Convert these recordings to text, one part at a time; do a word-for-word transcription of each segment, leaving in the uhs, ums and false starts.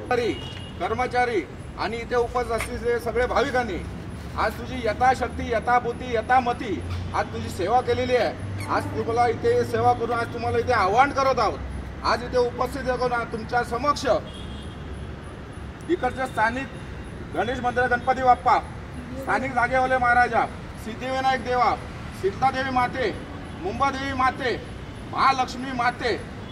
कर्मचारी आणि इथे उपस्थित असलेले सगळे भाविकांनी आज तुझी यथाशक्ती यथाबुद्धी यथामती आज तुझी सेवा केलेली आहे। आज तुम्हाला इथे सेवा करून आज तुम्हाला इथे आवाहन करत आहोत। आज इथे उपस्थित करून तुमच्या समक्ष इकडचे स्थानिक गणेश मंदिर गणपती बाप्पा, स्थानिक जागेवाले महाराजा, सिद्धिविनायक देवा, सीतादेवी माते, मुंबादेवी माते, महालक्ष्मी माते,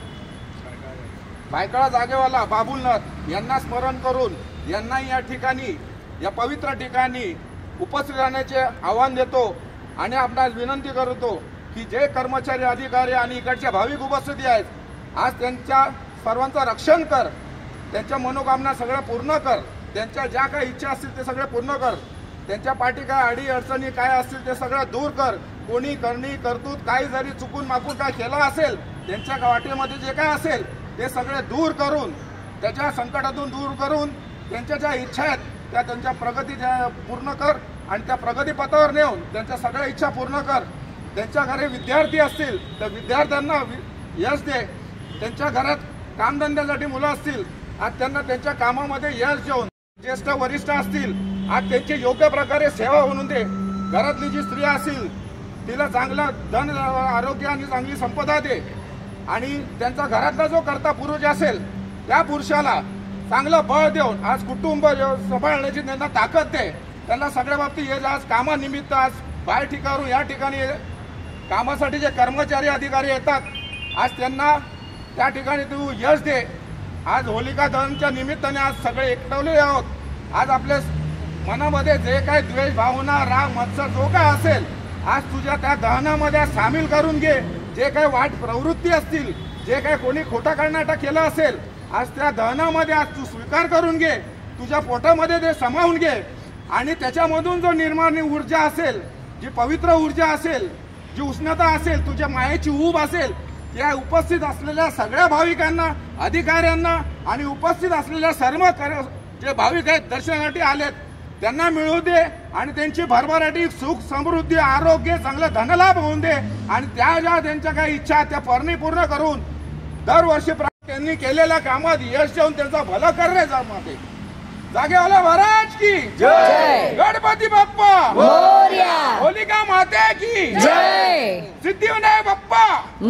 भायखळा जागेवाला बाबुलनाथ यांना स्मरण करून यांना या ठिकाणी या पवित्र ठिकाणी उपस्थित राहण्याचे आवाहन देतो आणि आपणास विनंती करतो की जे कर्मचारी अधिकारी आणि इकडचे भाविक उपस्थिती आहेत आज त्यांच्या सर्वांचं रक्षण कर, त्यांच्या मनोकामना सगळ्या पूर्ण कर, त्यांच्या ज्या काही इच्छा असतील ते सगळे पूर्ण कर, त्यांच्या पाठी काय अडी अडचणी काय असतील ते सगळं दूर कर। कोणी करणी करतूत काही जरी चुकून माकून काय केला असेल त्यांच्या वाटेमध्ये जे काय असेल ते सगळे दूर करून त्याच्या संकटातून दूर करून त्यांच्या ज्या इच्छा आहेत त्या त्यांच्या प्रगतीच्या पूर्ण कर आणि त्या प्रगतीपथावर नेऊन त्यांच्या सगळ्या इच्छा पूर्ण कर। त्यांच्या घरी विद्यार्थी असतील तर विद्यार्थ्यांना यश दे, त्यांच्या घरात कामधंद्यासाठी मुलं असतील आज त्यांना त्यांच्या कामामध्ये यश देऊन, ज्येष्ठ वरिष्ठ असतील आज त्यांची योग्य प्रकारे सेवा होऊन दे। घरातली जी स्त्री असेल तिला चांगलं धन आरोग्य आणि चांगली संपदा दे आणि त्यांचा घरातला जो कर्ता पुरुष असेल त्या पुरुषाला चांगलं बळ देऊन आज कुटुंब सांभाळण्याची त्यांना ताकद दे। त्यांना सगळ्या बाबतीत हे आज कामानिमित्त आज बाहेर ठिकाणून या ठिकाणी कामासाठी जे कर्मचारी अधिकारी येतात आज त्यांना त्या ठिकाणी तू यश दे। आज होलिका दहनच्या निमित्ताने आज सगळे एकवले आहोत। आज आपल्या मनामध्ये जे काही द्वेष भावना राग मत्सर जो काय असेल आज तुझ्या त्या दहनामध्ये सामील करून घे। जे काही वाईट प्रवृत्ती असतील, जे काही कोणी खोटा कर्नाटक केलं असेल आज त्या दहनामध्ये आज तू स्वीकार करून घे, तुझ्या पोटामध्ये ते समावून घे आणि त्याच्यामधून जो निर्माण ऊर्जा असेल, जी पवित्र ऊर्जा असेल, जी उष्णता असेल, तुझ्या मायेची ऊब असेल त्या उपस्थित असलेल्या सगळ्या भाविकांना, अधिकाऱ्यांना आणि उपस्थित असलेल्या सर्व जे भाविक आहेत दर्शनासाठी आलेत त्यांना मिळू दे आणि त्यांची भरभराटी सुख समृद्धी आरोग्य चांगलं धनलाभ होऊन दे आणि त्या ज्या त्यांच्या काही इच्छा त्या परणी पूर्ण करून दरवर्षी त्यांनी केलेल्या कामात यश देऊन त्यांचा भला कर रे जाते। जागेवाला महाराज की जय, गणपती बाप्पा मोरया, होलिका माते की जय, सिद्धिविनायक बाप्पा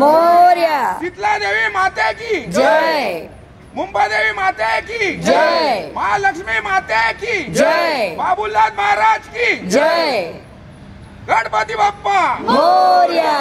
मोरया, शीतला देवी माते की जय, मुंबादेवी माते की जय, महालक्ष्मी माते की जय, बाबुलनाथ महाराज की जय, गणपती बाप्पा मोरया।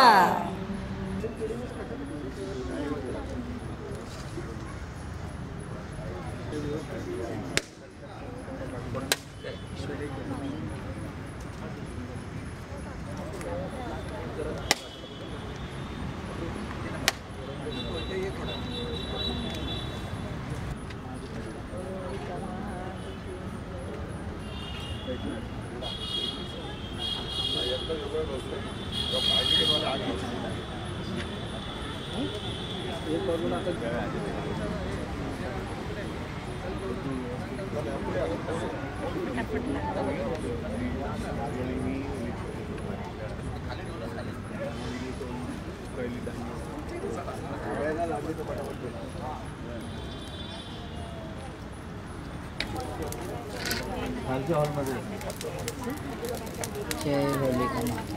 जय होलिका माता।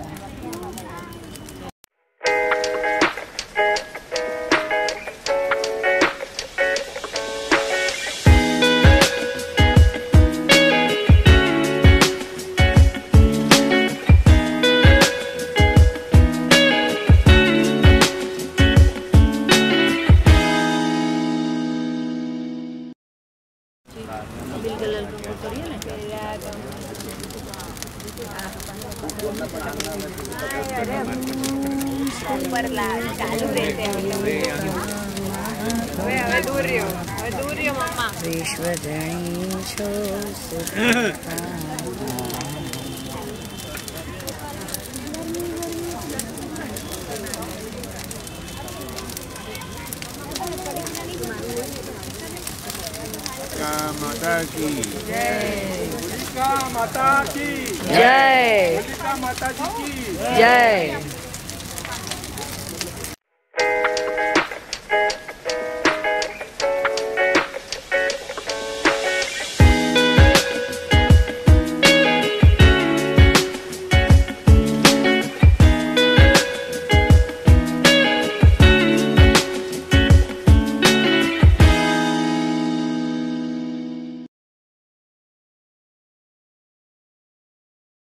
माता की जय, होलिका माता की जय, होलिका माता जी की जय।